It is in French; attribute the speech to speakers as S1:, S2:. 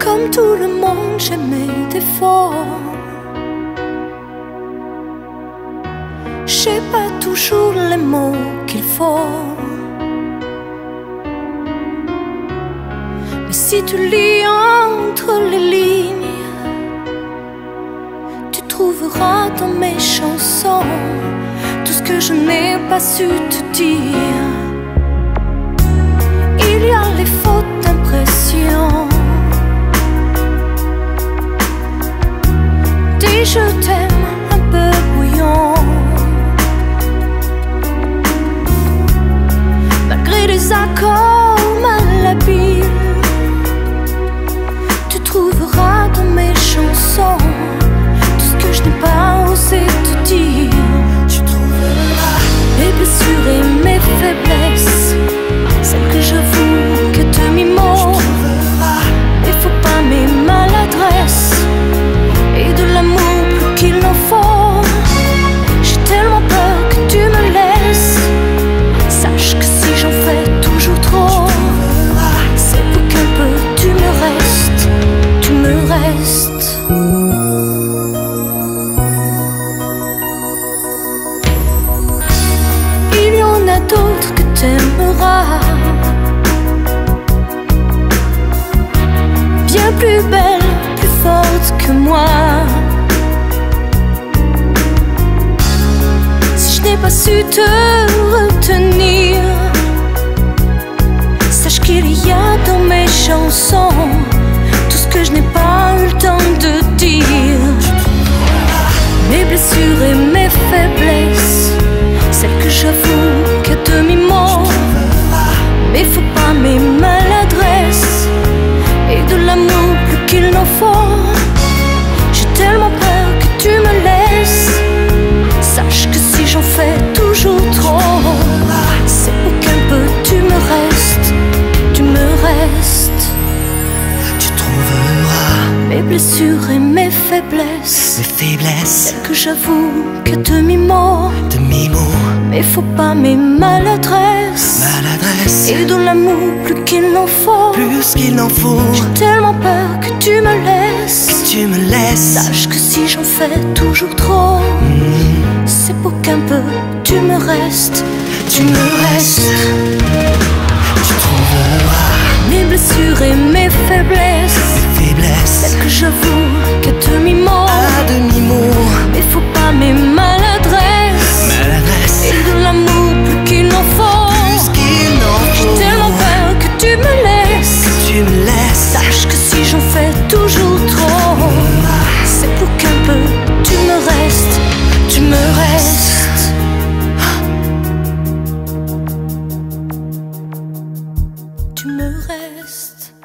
S1: Comme tout le monde, j'ai mes défauts. J'ai pas toujours les mots qu'il faut. Mais si tu lis entre les lignes, tu trouveras dans mes chansons tout ce que je n'ai pas su te dire. Il y a les fautes d'impression, des je t'aime un peu bouillon, malgré des accords malhabiles. Tu trouveras dans mes chansons tout ce que je n'ai pas osé te dire.
S2: Tu trouveras
S1: mes blessures et mes faiblesses, celles que j'avoue que demi-mot. Il faut pas mes maladresses et de l'amour plus qu'il n'en faut. J'ai tellement peur que tu me laisses. Sache que si j'en fais toujours trop, c'est pour qu'un peu tu me restes, tu me restes. Il y en a d'autres que t'aimeras, bien plus belle, plus forte que moi. Si je n'ai pas su te retenir, sache qu'il y a dans mes chansons tout ce que je n'ai pas eu le temps de dire. Mes blessures et mes faiblesses, celles que j'avoue qu'à demi-mot. Mais faut pas mes maladresses et de l'amour plus qu'il n'en faut. J'ai tellement peur que tu me laisses. Sache que si j'en fais toujours trop, c'est pour qu'un peu tu me restes, tu me restes.
S2: Tu trouveras
S1: mes blessures et mes faiblesses, celles que j'avoue qu'à demi-mot. Mais faut pas mes maladresses et de l'amour plus qu'il n'en faut. J'ai tellement peur que tu me laisses. Sache que si j'en fais toujours trop, c'est pour qu'un peu tu me restes, tu me restes.
S2: Tu trouveras
S1: mes blessures et mes faiblesses, celles que j'avoue qu'à demi-mot. Mais faut pas mes maladresses et de l'amour plus qu'il n'en faut. J'ai tellement peur que tu me laisses. Sache que si j'en fais toujours trop, c'est pour qu'un peu tu me restes, tu me restes. Tu me restes.